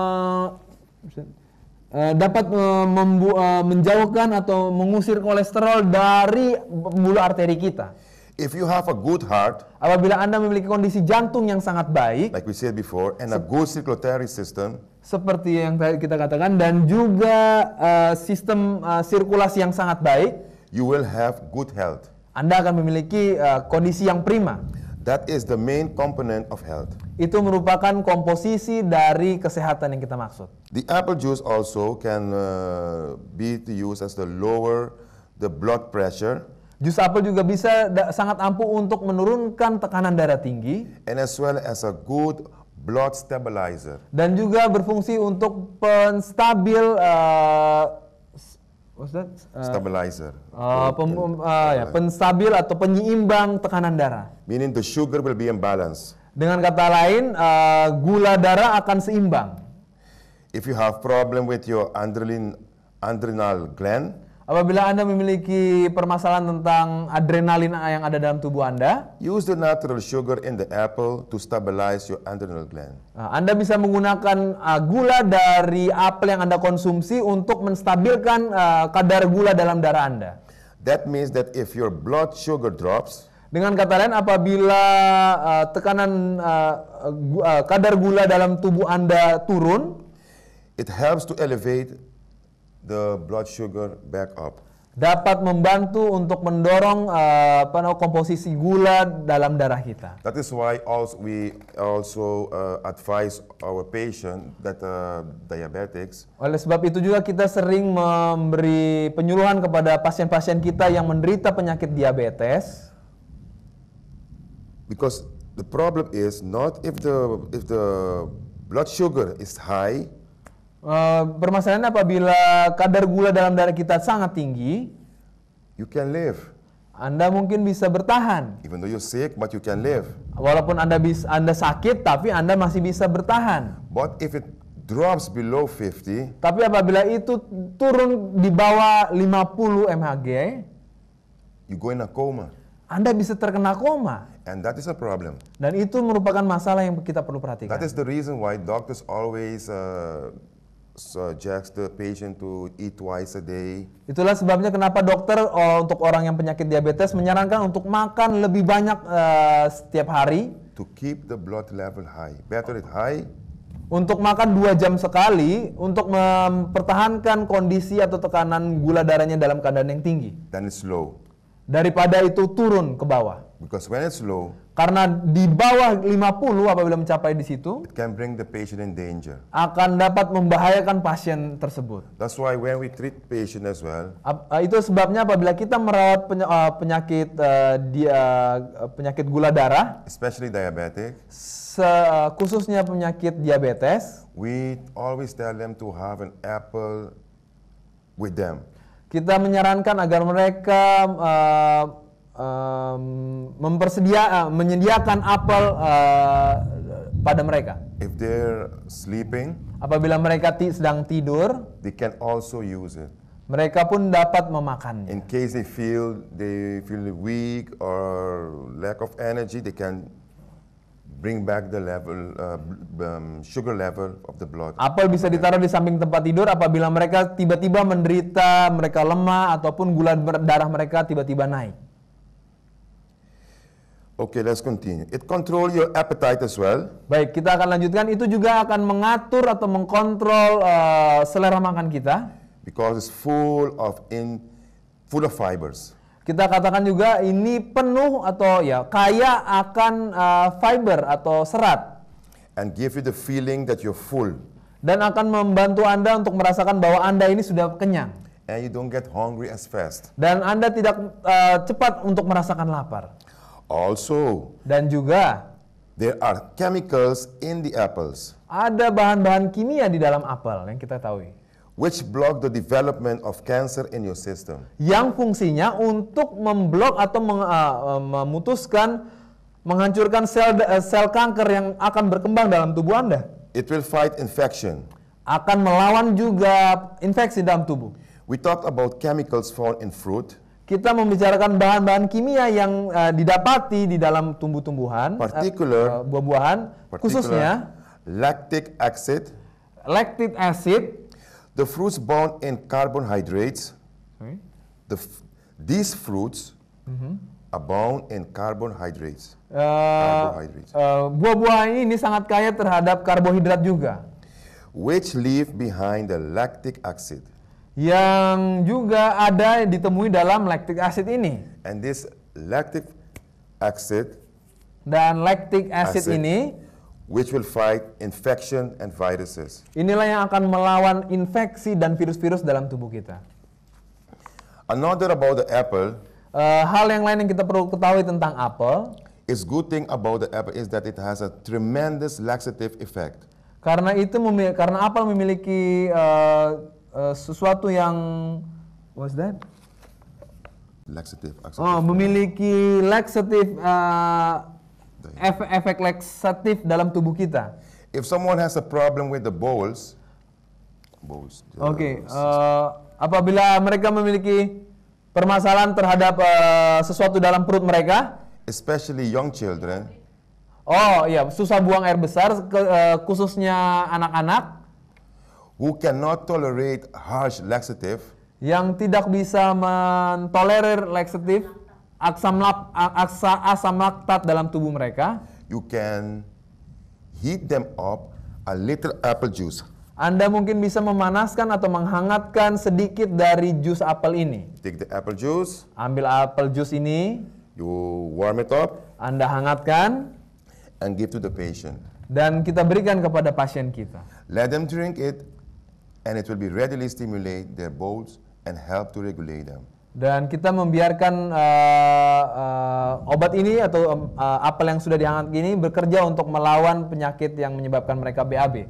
uh, dapat uh, membu- uh, menjauhkan atau mengusir kolesterol dari pembuluh arteri kita. If you have a good heart, Apabila Anda memiliki kondisi jantung yang sangat baik, like we said before, and a good circulatory system, seperti yang tadi kita katakan, dan juga uh, sistem uh, sirkulasi yang sangat baik, you will have good health. Anda akan memiliki uh, kondisi yang prima. That is the main component of health. Itu merupakan komposisi dari kesehatan yang kita maksud. The apple juice also can uh, be to use as the lower the blood pressure, Jus apel juga bisa da- sangat ampuh untuk menurunkan tekanan darah tinggi and as well as a good blood stabilizer. dan juga berfungsi untuk penstabil uh, s- What's that? Uh, Stabilizer. uh, pem, uh, ya, penstabil atau penyeimbang tekanan darah. Meaning the sugar will be in balance. Dengan kata lain, uh, gula darah akan seimbang. If you have problem with your adrenaline, adrenal gland, apabila Anda memiliki permasalahan tentang adrenalin yang ada dalam tubuh Anda, use the natural sugar in the apple to stabilize your adrenal gland. Nah, Anda bisa menggunakan uh, gula dari apel yang Anda konsumsi untuk menstabilkan uh, kadar gula dalam darah Anda. That means that if your blood sugar drops, dengan kata lain, apabila uh, tekanan uh, uh, kadar gula dalam tubuh Anda turun, it helps to elevate the blood sugar back up. Dapat membantu untuk mendorong uh, apa namanya, komposisi gula dalam darah kita. That is why also we also uh, advise our patient that uh, diabetics. Oleh sebab itu juga kita sering memberi penyuluhan kepada pasien-pasien kita yang menderita penyakit diabetes. Because the problem is not if the if the blood sugar is high. Uh, permasalahannya apabila kadar gula dalam darah kita sangat tinggi, you can live. Anda mungkin bisa bertahan. Even though you're sick, but you can live. Walaupun Anda bisa, Anda sakit, tapi Anda masih bisa bertahan. But if it drops below fifty, tapi apabila itu turun di bawah lima puluh mHg, you go in a coma. Anda bisa terkena koma. And that is a problem. Dan itu merupakan masalah yang kita perlu perhatikan. That is the reason why doctors always uh, suggest the patient to eat twice a day. Itulah sebabnya kenapa dokter oh, untuk orang yang penyakit diabetes menyarankan untuk makan lebih banyak uh, setiap hari. To keep the blood level high. Better it high. Untuk makan dua jam sekali untuk mempertahankan kondisi atau tekanan gula darahnya dalam keadaan yang tinggi. Then it's low. Daripada itu turun ke bawah. Because when it's low, karena di bawah lima puluh apabila mencapai di situ, it can bring the patient in danger. Akan dapat membahayakan pasien tersebut. That's why when we treat patient as well, itu sebabnya apabila kita merawat penyakit uh, dia uh, penyakit gula darah, especially diabetic, khususnya penyakit diabetes, we always tell them to have an apple with them. Kita menyarankan agar mereka uh, um, mempersedia, uh, menyediakan apel uh, pada mereka. If they're sleeping, apabila mereka ti sedang tidur, they can also use it. Mereka pun dapat memakannya. In case they feel they feel weak or lack of energy, they can bring back the level uh, um, sugar level of the blood. Apel bisa ditaruh di samping tempat tidur apabila mereka tiba-tiba menderita, mereka lemah ataupun gula darah mereka tiba-tiba naik. Okay, let's continue. It control your appetite as well. Baik, kita akan lanjutkan. Itu juga akan mengatur atau mengkontrol uh, selera makan kita. Because it's full of in full of fibers. Kita katakan juga ini penuh atau ya kaya akan uh, fiber atau serat. And give you the feeling that you're full. Dan akan membantu Anda untuk merasakan bahwa Anda ini sudah kenyang. And you don't get hungry as fast. Dan Anda tidak uh, cepat untuk merasakan lapar. Also, dan juga there are chemicals in the apples. Ada bahan-bahan kimia di dalam apel yang kita tahu. Which block the development of cancer in your system. Yang fungsinya untuk memblok atau meng, uh, memutuskan, menghancurkan sel uh, sel kanker yang akan berkembang dalam tubuh Anda. It will fight infection. Akan melawan juga infeksi dalam tubuh. We talked about chemicals found in fruit. Kita membicarakan bahan-bahan kimia yang uh, didapati di dalam tumbuh-tumbuhan, particular, uh, buah-buahan, khususnya lactic acid. Lactic acid. The fruits bound in carbohydrates. Sorry? The these fruits mm-hmm. abound in carbohydrates. Uh, carbohydrates. Uh, buah-buah ini sangat kaya terhadap karbohidrat juga. Which leave behind the lactic acid. Yang juga ada ditemui dalam lactic acid ini. And this lactic acid. Dan lactic acid, acid ini. Which will fight infection and viruses. Inilah yang akan melawan infeksi dan virus-virus dalam tubuh kita. Another about the apple. Uh, hal yang lain yang kita perlu ketahui tentang apel. Is good thing about the apple is that it has a tremendous laxative effect. Karena itu karena apel memiliki uh, uh, sesuatu yang What's that? Laxative. Oh, memiliki laxative, uh, efek, efek laxatif dalam tubuh kita. If someone has a problem with the bowels, bowels. Oke, okay, uh, apabila mereka memiliki permasalahan terhadap uh, sesuatu dalam perut mereka, especially young children. Oh iya, susah buang air besar, ke, uh, khususnya anak-anak. Who cannot tolerate harsh laxative. Yang tidak bisa mentolerir laxatif, asam, lap, aksa, asam laktat dalam tubuh mereka. You can heat them up a little apple juice. Anda mungkin bisa memanaskan atau menghangatkan sedikit dari jus apel ini. Take the apple juice. Ambil apel jus ini. You warm it up. Anda hangatkan. And give to the patient. Dan kita berikan kepada pasien kita. Let them drink it, and it will be readily stimulate their bowels and help to regulate them. Dan kita membiarkan uh, uh, obat ini atau uh, apel yang sudah dihangat ini bekerja untuk melawan penyakit yang menyebabkan mereka B A B.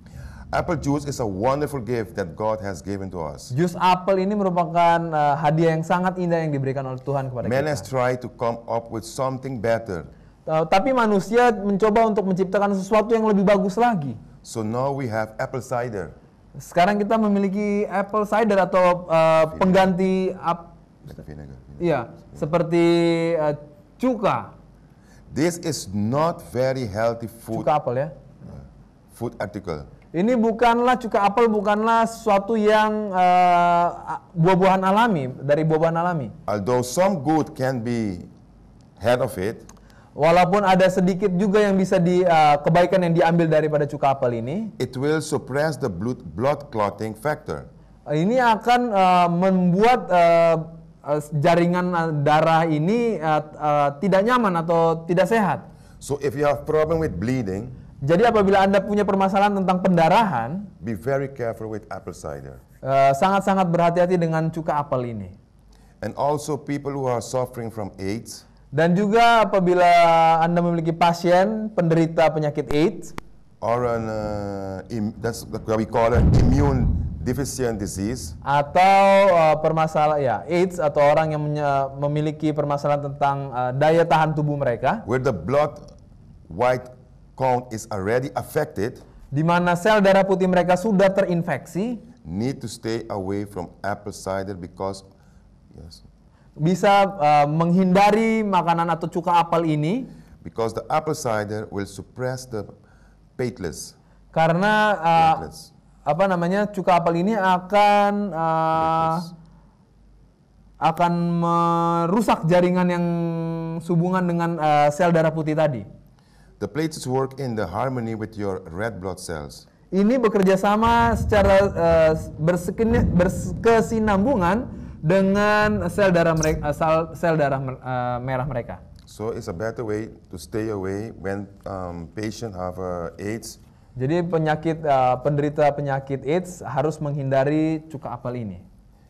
Apple juice is a wonderful gift that God has given to us. Jus apel ini merupakan uh, hadiah yang sangat indah yang diberikan oleh Tuhan kepada Man kita. has tried to come up with something better. Uh, tapi manusia mencoba untuk menciptakan sesuatu yang lebih bagus lagi. So now we have apple cider. Sekarang kita memiliki apple cider atau uh, pengganti ap Like vinegar, vinegar. Iya, seperti uh, cuka. This is not very healthy food. Cuka apel ya. Uh, food article. Ini bukanlah cuka apel, bukanlah sesuatu yang uh, buah-buahan alami, dari buah-buahan alami. Although some good can be had of it. Walaupun ada sedikit juga yang bisa di uh, kebaikan yang diambil daripada cuka apel ini. It will suppress the blood blood clotting factor. Uh, ini akan uh, membuat uh, uh, jaringan uh, darah ini uh, uh, tidak nyaman atau tidak sehat. So if you have problem with bleeding, jadi apabila Anda punya permasalahan tentang pendarahan, be very careful with apple cider. uh, sangat-sangat berhati-hati dengan cuka apel ini. And also people who are suffering from AIDS. Dan juga apabila Anda memiliki pasien penderita penyakit AIDS, or an uh, im, that's what we call an immune deficient disease, atau uh, permasalahan ya AIDS atau orang yang memiliki permasalahan tentang uh, daya tahan tubuh mereka, where the blood white count is already affected, di mana sel darah putih mereka sudah terinfeksi, need to stay away from apple cider because yes. bisa uh, menghindari makanan atau cuka apel ini, because the apple cider will suppress the platelets. Karena uh, apa namanya cuka apel ini akan uh, akan merusak jaringan yang sehubungan dengan uh, sel darah putih tadi. The platelets work in the harmony with your red blood cells. Ini bekerja sama secara uh, berkesinambungan dengan sel darah mereka, sel, sel darah uh, merah mereka. So it's a better way to stay away when um, patient have uh, AIDS. Jadi penyakit uh, penderita penyakit AIDS harus menghindari cuka apel ini.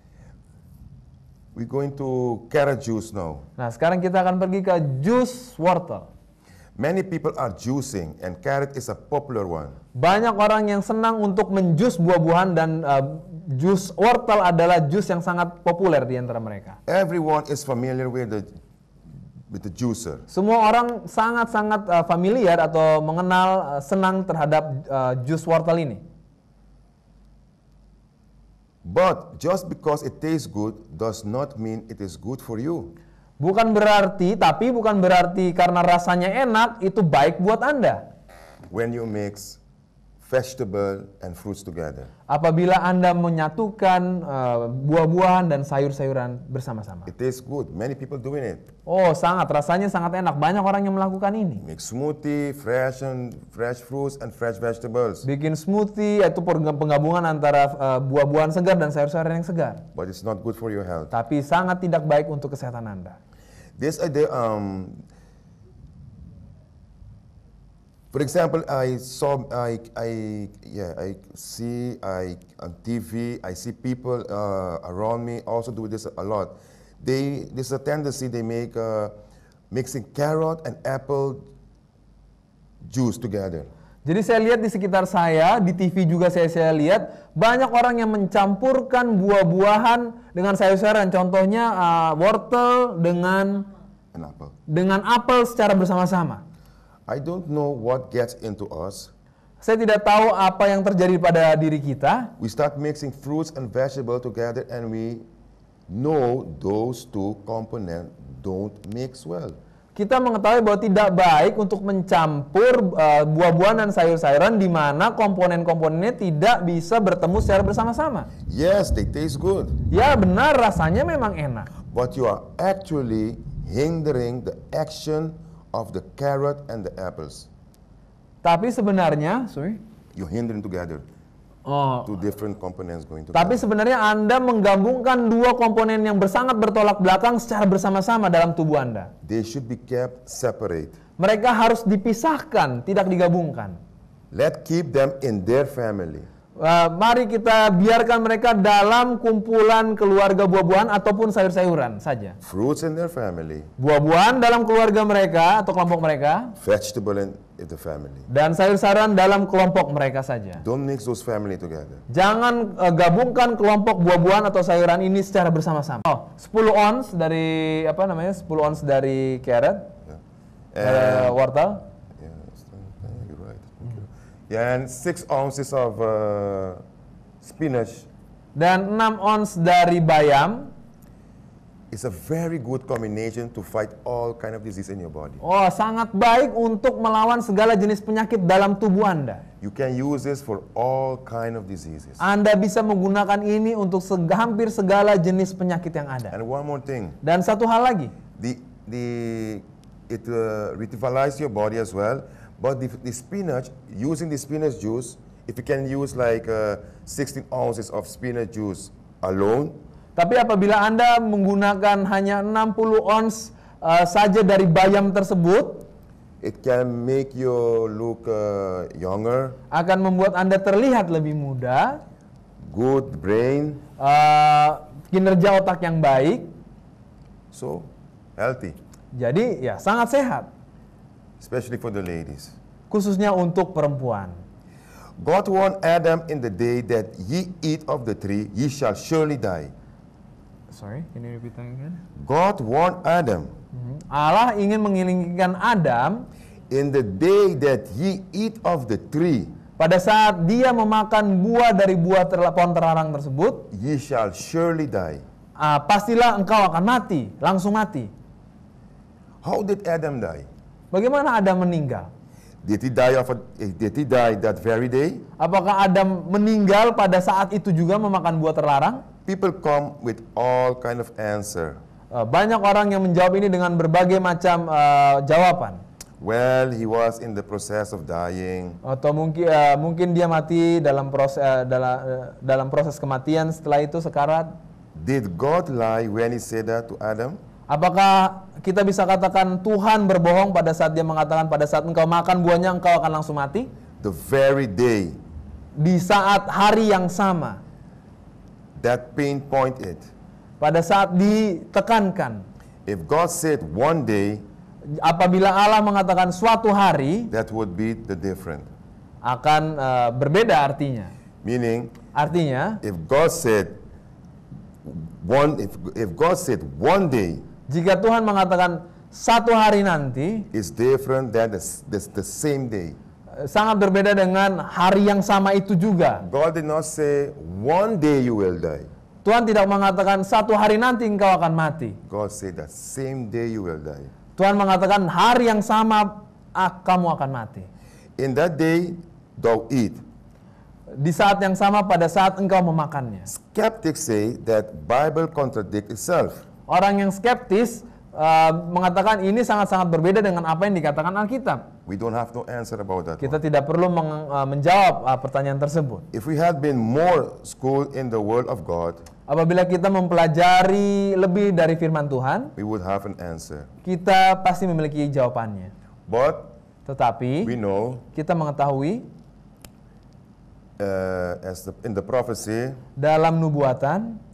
We're going to carrot juice now. Nah, sekarang kita akan pergi ke jus wortel. Many people are juicing and carrot is a popular one. Banyak orang yang senang untuk menjus buah-buahan dan uh, jus wortel adalah jus yang sangat populer di antara mereka. Everyone is familiar with the with the juicer. Semua orang sangat-sangat uh, familiar atau mengenal uh, senang terhadap uh, jus wortel ini. But just because it tastes good does not mean it is good for you. Bukan berarti, tapi bukan berarti karena rasanya enak itu baik buat Anda. When you mix vegetable and fruits together. Apabila Anda menyatukan uh, buah-buahan dan sayur-sayuran bersama-sama. It tastes good. Many people doing it. Oh, sangat rasanya sangat enak. Banyak orang yang melakukan ini. Mix smoothie, fresh and fresh fruits and fresh vegetables. Bikin smoothie yaitu penggabungan antara uh, buah-buahan segar dan sayur-sayuran yang segar. But it's not good for your health. Tapi sangat tidak baik untuk kesehatan Anda. This idea, um, for example, I saw, I, I, yeah, I see, I on T V, I see people uh, around me also do this a lot. They, there's a tendency they make uh, mixing carrot and apple juice together. Jadi saya lihat di sekitar saya, di T V juga saya, saya lihat banyak orang yang mencampurkan buah-buahan dengan sayur-sayuran. Contohnya uh, wortel dengan An apple. dengan apel secara bersama-sama. I don't know what gets into us. Saya tidak tahu apa yang terjadi pada diri kita. We start mixing fruits and vegetables together and we know those two components don't mix well. Kita mengetahui bahwa tidak baik untuk mencampur uh, buah-buahan dan sayur-sayuran di mana komponen-komponennya tidak bisa bertemu secara bersama-sama. Yes, they taste good. Ya benar, rasanya memang enak. But you are actually hindering the action of the carrot and the apples. Tapi sebenarnya, sorry. You're hindering together. Oh. Two different components going together. Tapi sebenarnya Anda menggabungkan dua komponen yang bersangat bertolak belakang secara bersama-sama dalam tubuh Anda. They should be kept separate. Mereka harus dipisahkan, tidak digabungkan. Let's keep them in their family. Uh, mari kita biarkan mereka dalam kumpulan keluarga buah-buahan ataupun sayur-sayuran saja. Fruits in their family. Buah-buahan dalam keluarga mereka atau kelompok mereka. Vegetable in the family. Dan sayur-sayuran dalam kelompok mereka saja. Don't mix those family together. Jangan uh, gabungkan kelompok buah-buahan atau sayuran ini secara bersama-sama. Oh, sepuluh ons dari apa namanya? sepuluh ons dari carrot. Yeah. Uh, wortel. You're right. Yeah, and six ounces of uh, spinach. Dan enam ons dari bayam. It's a very good combination to fight all kind of disease in your body. Oh, sangat baik untuk melawan segala jenis penyakit dalam tubuh Anda. You can use this for all kind of diseases. Anda bisa menggunakan ini untuk seg- hampir segala jenis penyakit yang ada. And one more thing. Dan satu hal lagi. The the it uh, revitalizes your body as well. But the, the spinach, using the spinach juice, if you can use like uh, sixteen ounces of spinach juice alone. Tapi apabila Anda menggunakan hanya enam puluh ons uh, saja dari bayam tersebut, it can make you look uh, younger. Akan membuat Anda terlihat lebih muda. Good brain. Uh, kinerja otak yang baik. So, healthy. Jadi ya sangat sehat. Especially for the ladies. Khususnya untuk perempuan. God warned Adam in the day that ye eat of the tree, ye shall surely die. Sorry, can you repeat that again? God warned Adam. Hmm. Allah ingin mengingatkan Adam In the day that ye eat of the tree, pada saat dia memakan buah dari buah ter- pohon terlarang tersebut, ye shall surely die. uh, pastilah engkau akan mati, langsung mati. How did Adam die? Bagaimana Adam meninggal? Did he die of a, did he die that very day? Apakah Adam meninggal pada saat itu juga memakan buah terlarang? People come with all kind of answer. Uh, banyak orang yang menjawab ini dengan berbagai macam uh, jawaban. Well, he was in the process of dying. Atau mungkin uh, mungkin dia mati dalam proses uh, dalam uh, dalam proses kematian, setelah itu sekarat. Did God lie when he said that to Adam? Apakah kita bisa katakan Tuhan berbohong pada saat dia mengatakan pada saat engkau makan buahnya engkau akan langsung mati? The very day. Di saat hari yang sama. That pain pointed. Pada saat ditekankan. If God said one day, apabila Allah mengatakan suatu hari, that would be the different. Akan uh, berbeda artinya. Meaning, artinya, if God said one, if if God said one day, jika Tuhan mengatakan satu hari nanti, is different than the, the, the same day. Sangat berbeda dengan hari yang sama itu juga. God did not say one day you will die. Tuhan tidak mengatakan satu hari nanti engkau akan mati. God said that same day you will die. Tuhan mengatakan hari yang sama ah, kamu akan mati. In that day thou eat. Di saat yang sama pada saat engkau memakannya. Skeptics say that Bible contradict itself. Orang yang skeptis uh, mengatakan ini sangat-sangat berbeda dengan apa yang dikatakan Alkitab. We don't have no answer about that. Kita one. tidak perlu meng, uh, menjawab uh, pertanyaan tersebut. If we had been more schooled in the Word of God, apabila kita mempelajari lebih dari firman Tuhan, we would have an answer. Kita pasti memiliki jawabannya. But tetapi we know, kita mengetahui uh, as the, in the prophecy, dalam nubuatan,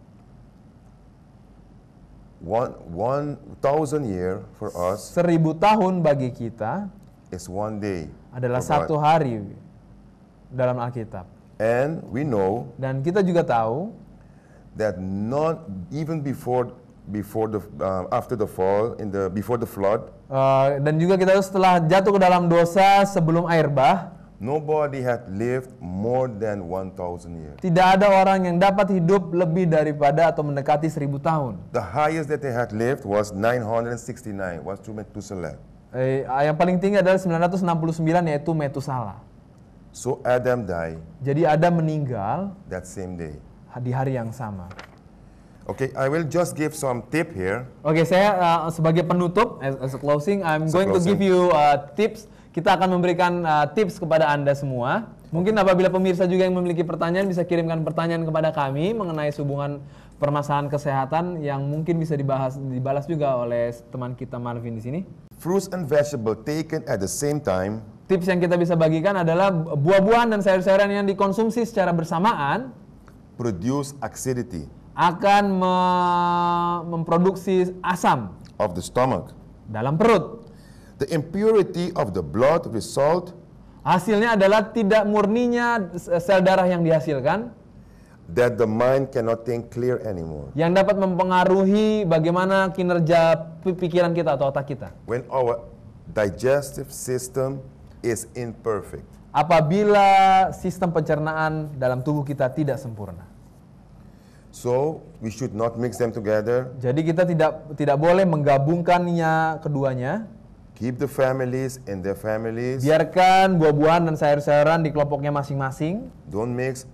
one one thousand year for us, seribu tahun bagi kita is one day. Adalah satu God. hari dalam Alkitab. And we know, dan kita juga tahu, that not even before before the uh, after the fall in the before the flood, uh, dan juga kita tahu setelah jatuh ke dalam dosa sebelum air bah, nobody had lived more than one thousand years. Tidak ada orang yang dapat hidup lebih daripada atau mendekati seribu tahun. The highest that they had lived was nine hundred sixty-nine, was to Methuselah. Eh, yang paling tinggi adalah sembilan ratus enam puluh sembilan, yaitu Metusala. So Adam died. Jadi Adam meninggal that same day. Di hari yang sama. Okay, I will just give some tip here. Oke, okay, saya uh, sebagai penutup, as, as a closing, I'm as going closing. to give you uh, tips. Kita akan memberikan uh, tips kepada Anda semua. Mungkin apabila pemirsa juga yang memiliki pertanyaan, bisa kirimkan pertanyaan kepada kami mengenai hubungan permasalahan kesehatan yang mungkin bisa dibahas dibalas juga oleh teman kita Mervin di sini. Fruits and vegetables taken at the same time. Tips yang kita bisa bagikan adalah buah-buahan dan sayur-sayuran yang dikonsumsi secara bersamaan produce acidity akan me memproduksi asam of the stomach. Dalam perut. The impurity of the blood result. Hasilnya adalah tidak murninya sel darah yang dihasilkan. That the mind cannot think clear anymore. Yang dapat mempengaruhi bagaimana kinerja pikiran kita atau otak kita. When our digestive system is imperfect. Apabila sistem pencernaan dalam tubuh kita tidak sempurna. So we should not mix them together. Jadi kita tidak tidak boleh menggabungkannya keduanya. Keep the families in their families. Biarkan buah-buahan dan sayur-sayuran di kelompoknya masing-masing. Don't mix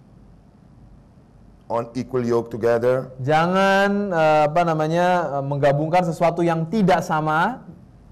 unequal yolk together. Jangan uh, apa namanya uh, menggabungkan sesuatu yang tidak sama.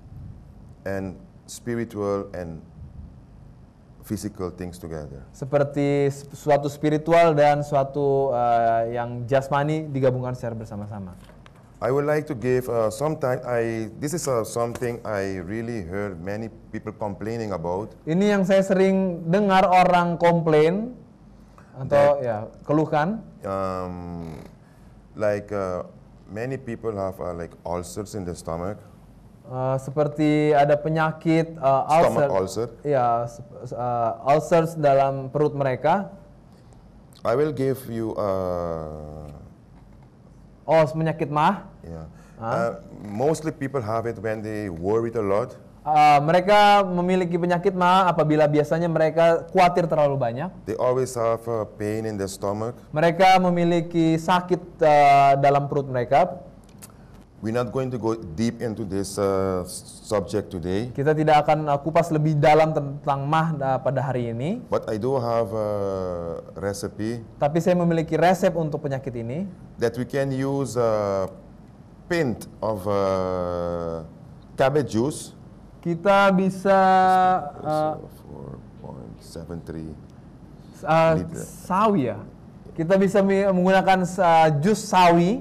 And spiritual and physical things together. Seperti suatu spiritual dan suatu uh, yang jasmani digabungkan secara bersama-sama. I would like to give uh, sometime I this is uh, something I really heard many people complaining about. Ini yang saya sering dengar orang komplain atau ya keluhkan. Um, like uh, many people have uh, like ulcers in the stomach. Uh, seperti ada penyakit uh, ulcer, Stomach ulcer. Ya, uh, ulcers dalam perut mereka. I will give you uh, Oh, penyakit mah. yeah. Huh? Uh, mostly people have it when they worried a lot. Uh, mereka memiliki penyakit mah apabila biasanya mereka khawatir terlalu banyak. They always have uh, pain in the stomach. Mereka memiliki sakit uh, dalam perut mereka. We're not going to go deep into this uh, subject today. Kita tidak akan uh, kupas lebih dalam tentang mah uh, pada hari ini. But I do have a recipe. Tapi saya memiliki resep untuk penyakit ini. That we can use a pint of uh, cabbage juice. Kita bisa uh, four point seven three uh, sawi ya. Kita bisa menggunakan uh, jus sawi.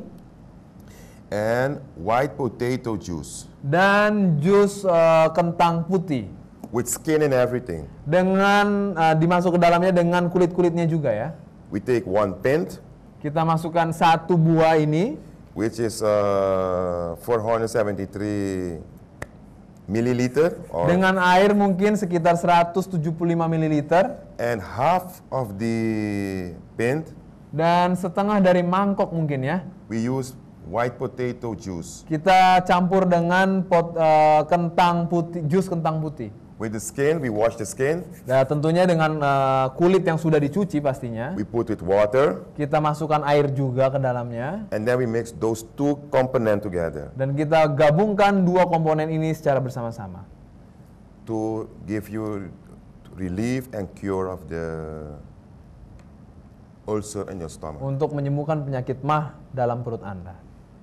And white potato juice. Dan jus uh, kentang putih. With skin and everything. Dengan uh, dimasuk ke dalamnya dengan kulit-kulitnya juga ya. We take one pint. Kita masukkan satu buah ini. Which is uh, four hundred seventy-three milliliter. Or dengan air mungkin sekitar seratus tujuh puluh lima mililiter. And half of the pint. Dan setengah dari mangkok mungkin ya. We use white potato juice. Kita campur dengan pot, uh, kentang putih, jus kentang putih. With the skin, we wash the skin. Nah, tentunya dengan uh, kulit yang sudah dicuci pastinya. We put with water. Kita masukkan air juga ke dalamnya. And then we mix those two components together. Dan kita gabungkan dua komponen ini secara bersama-sama. To give you relief and cure of the ulcer in your stomach. Untuk menyembuhkan penyakit mah dalam perut Anda.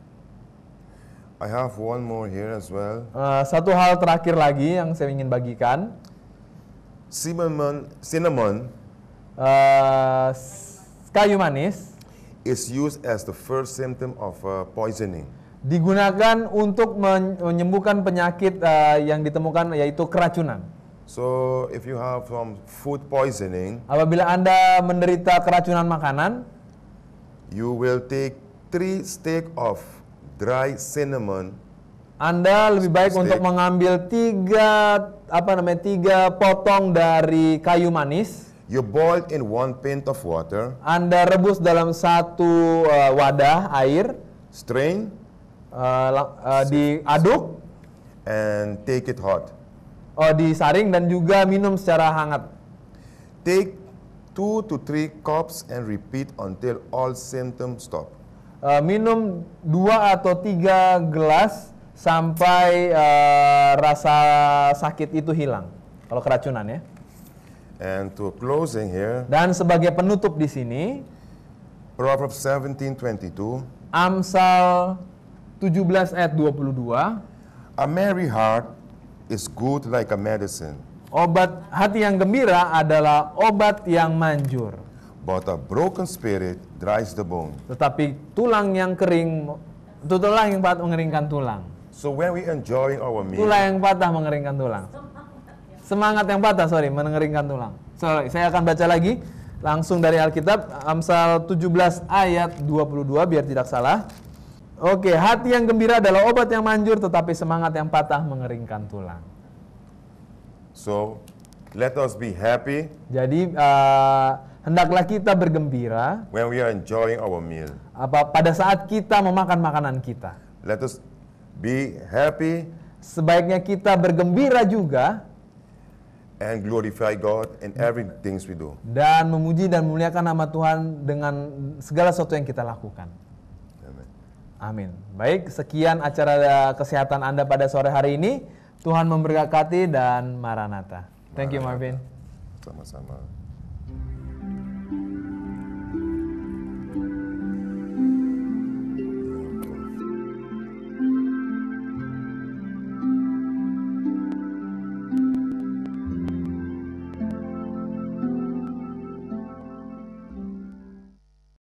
I have one more here as well. Uh, satu hal terakhir lagi yang saya ingin bagikan. Cinnamon, cinnamon uh, kayu manis is used as the first symptom of uh, poisoning. Digunakan untuk menyembuhkan penyakit uh, yang ditemukan yaitu keracunan. So if you have some food poisoning, apabila Anda menderita keracunan makanan, you will take three stick of dry cinnamon. Anda lebih baik stick. untuk mengambil tiga apa namanya tiga potong dari kayu manis. You boil in one pint of water. Anda rebus dalam satu uh, wadah air. Strain. Uh, uh, diaduk. And take it hot. Oh, disaring dan juga minum secara hangat. Take two to three cups and repeat until all symptoms stop. Uh, minum dua atau tiga gelas sampai uh, rasa sakit itu hilang. Kalau keracunan ya. And to closing here. Dan sebagai penutup di sini, Proverbs seventeen twenty-two. Amsal tujuh belas ayat dua puluh dua. A merry heart is good like a medicine. Obat hati yang gembira adalah obat yang manjur. But a broken spirit dries the bone. Tetapi tulang yang kering, tulang yang patah mengeringkan tulang. So when we enjoying our meal, Tulang yang patah mengeringkan tulang. Semangat yang patah, sorry, mengeringkan tulang. Sorry, saya akan baca lagi langsung dari Alkitab, Amsal tujuh belas ayat dua puluh dua biar tidak salah. Oke, hati yang gembira adalah obat yang manjur, tetapi semangat yang patah mengeringkan tulang. So let us be happy. Jadi uh, hendaklah kita bergembira when we are enjoying our meal. Apa pada saat kita memakan makanan kita. Let us be happy. Sebaiknya kita bergembira juga. And glorify God in everything we do. Dan memuji dan memuliakan nama Tuhan dengan segala sesuatu yang kita lakukan. Amen. Amin. Baik, sekian acara kesehatan Anda pada sore hari ini. Tuhan memberkati dan Maranatha. Thank you, Marvin. Sama-sama.